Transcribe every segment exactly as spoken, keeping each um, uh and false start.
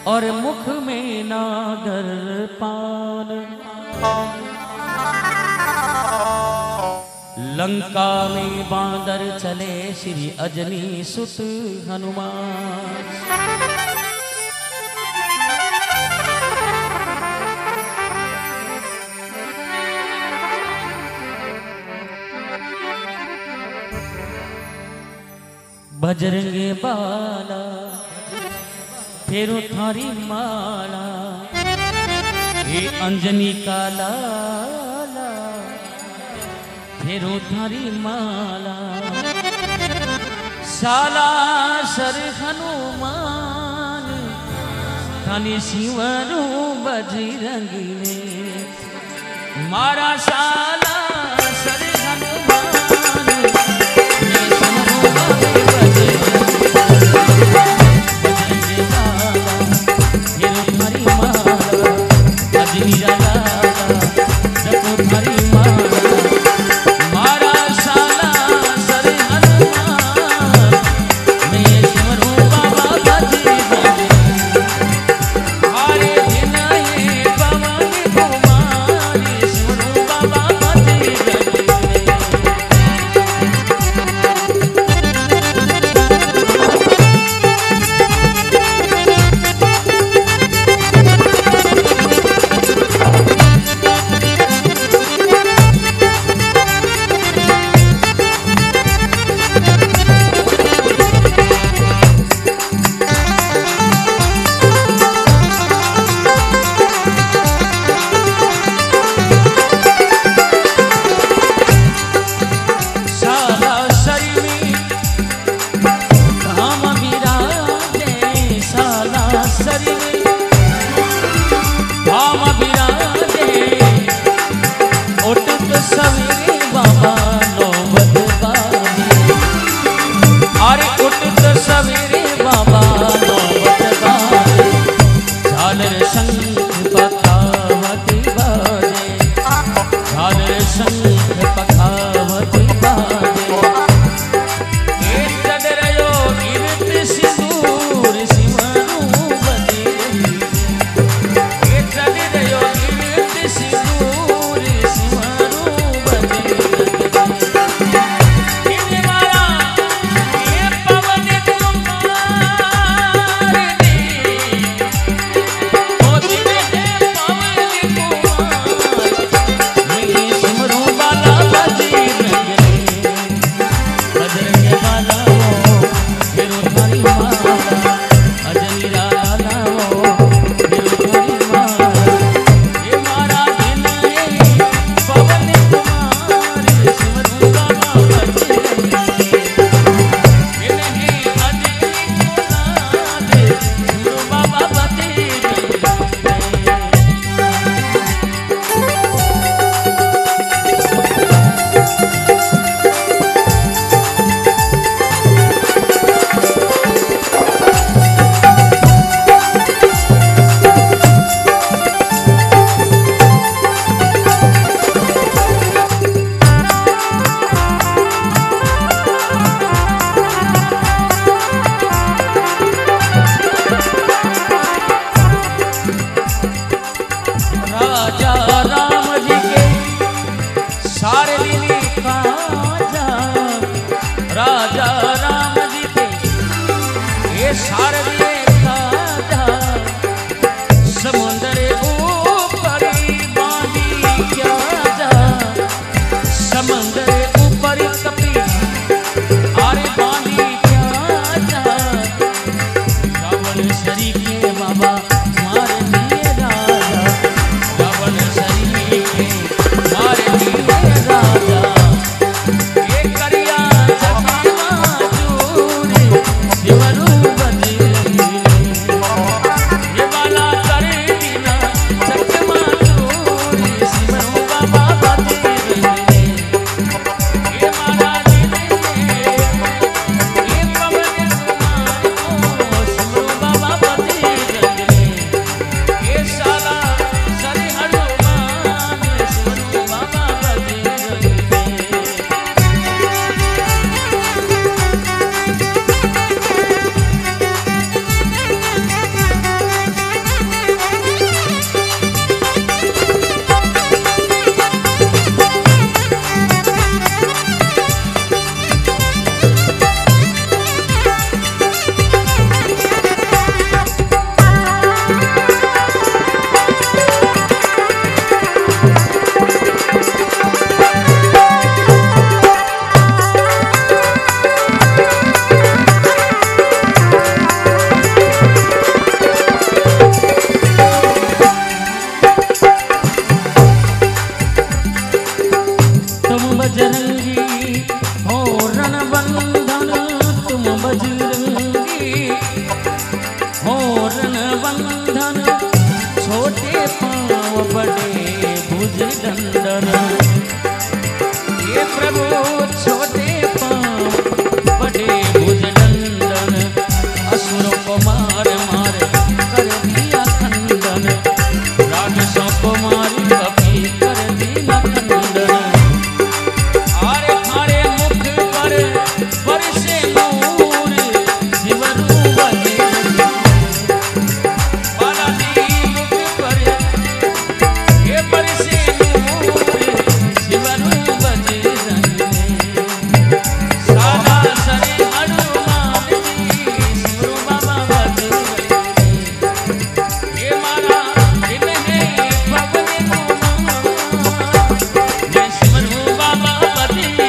और मुख में नागर पान। लंका में बांदर चले श्री अजनी सुत हनुमान। बजरंगे बाला फेरो थारी माला, हे अंजनी का लाला फेरो थारी माला। साला सर हनुमान थानी शिवरू बजरंगी ने, मारा साला सर हनुमान शिवरू बजरंगी बजरंगी हो रणबंधन, छोटे पाँव बड़े भुज दंडन। ये प्रभु छोटे पाँव बड़े भुज दंडन, असुरों को मार मार कर दिया खंडन, राक्षसों को मार कभी कर दिया खंडन। आरे खारे मुख पर बरसे नूर, शिवरू बजरंगी। बालाजी मुख पर ये बरसे नूर, शिवरू बजरंगी। सादा सरे हनुमान जी, शिवरू बाबा बजरंगी। ये मारा दिन है पवन कुमार, ये शिवरू बाबा बजरंगी।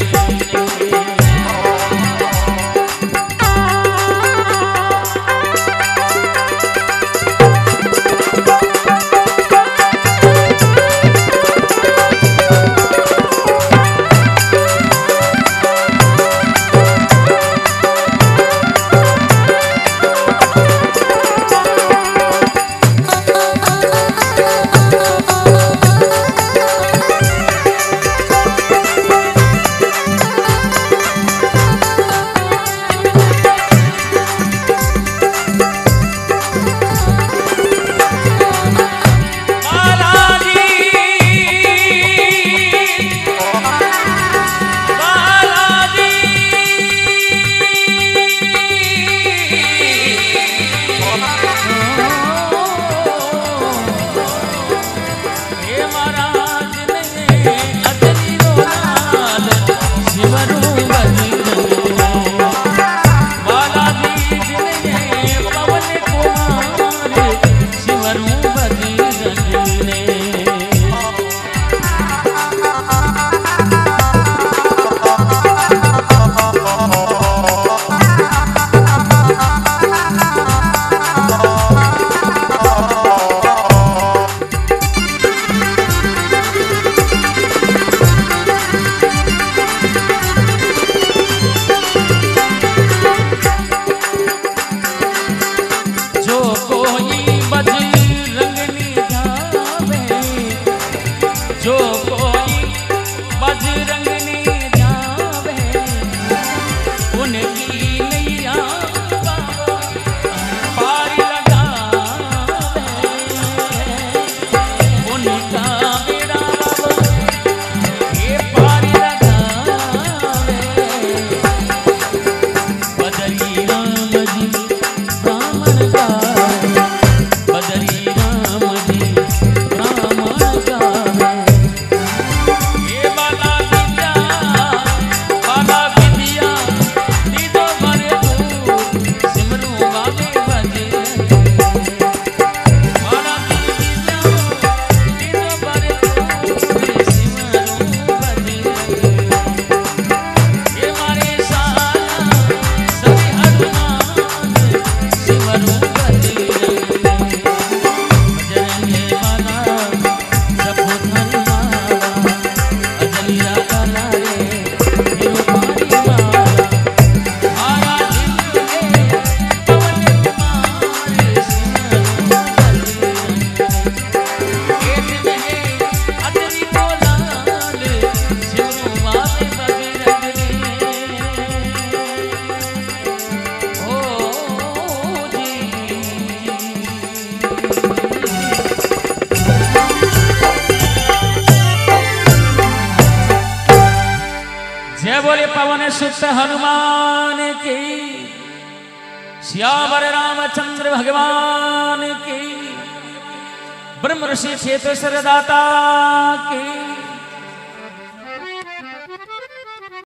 बोले पवन सुत हनुमान की, श्यावर रामचंद्र भगवान की, ब्रह्म ऋषि क्षेत्र दाता की।